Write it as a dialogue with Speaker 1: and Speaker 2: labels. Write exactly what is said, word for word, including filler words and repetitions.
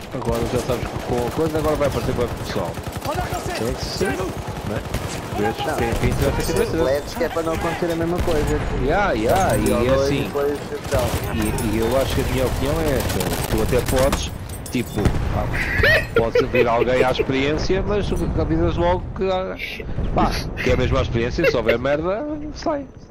Speaker 1: Agora já sabes que com a coisa agora vai partir para o pessoal. Tem que ser, né? Vezes tem vinte vai ter que ser.
Speaker 2: Leves que é para não acontecer a mesma coisa.
Speaker 1: Ya, ya, e assim.
Speaker 2: Depois, então.
Speaker 1: E, e eu acho que a minha opinião é esta. Tu até podes, tipo, ah, podes vir alguém à experiência, mas avisas logo que, ah, pá, que é a mesma experiência, se houver merda, sai.